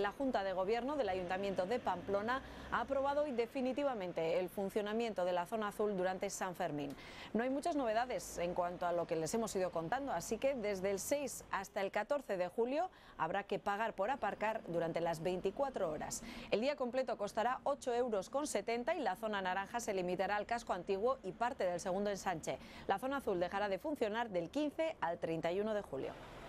La Junta de Gobierno del Ayuntamiento de Pamplona ha aprobado hoy definitivamente el funcionamiento de la zona azul durante San Fermín. No hay muchas novedades en cuanto a lo que les hemos ido contando, así que desde el 6 hasta el 14 de julio habrá que pagar por aparcar durante las 24 horas. El día completo costará 8,70 € y la zona naranja se limitará al casco antiguo y parte del segundo ensanche. La zona azul dejará de funcionar del 15 al 31 de julio.